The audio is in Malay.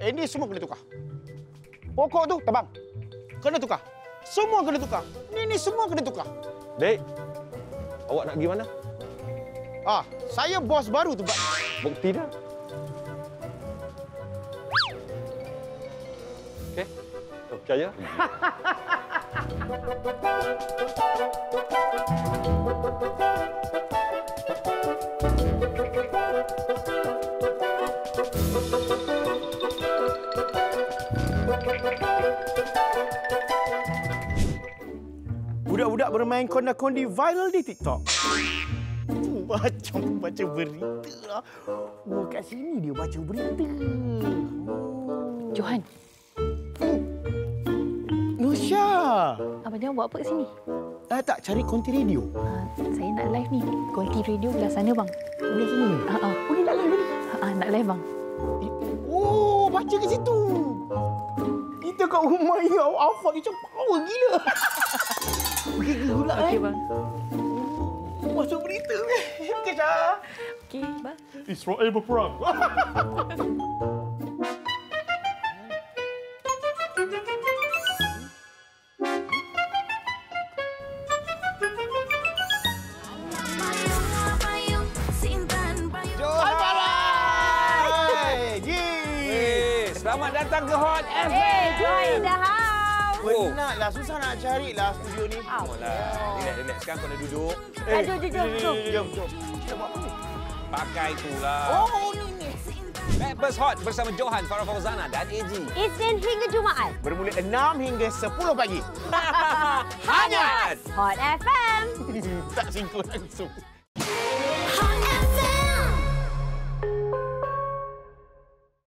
Ini semua kena tukar. Pokok tu tebang. Kena tukar. Semua kena tukar. Ini semua kena tukar. Dek, awak nak pergi mana? Saya bos baru tu, Pak. Bukti dah. Okey, kau percaya? Budak-budak bermain konda-kondi viral di TikTok. Macam baca berita lah. Kat sini dia baca berita. Johan, Nusya. Abang Johan buat apa kat sini? Tak, cari konti radio. Saya nak live ni. Konti radio belah sana, bang. Belah sini? Oh, dia nak live ni? Nak live, bang. Oh, baca ke situ. Kita kat rumah ni, Afak ni macam power gila. Okey, gila Okey, bang. Masuk berita. Okey, Syah. Okey, bang. Israel berperang. Selamat datang ke Hot FM. Johan in the house. Penatlah, susah nak carilah studio ni. Relax. Sekarang kau nak duduk. Jom. Kita buat apa ni? Pakai itulah. Oh, ni. Breakfast Hot bersama Johan, Farah Fauzana dan AG. Isnin hingga Jumaat. Bermula 6 hingga 10 pagi. Hangat! Hot FM. Tak sinkron langsung.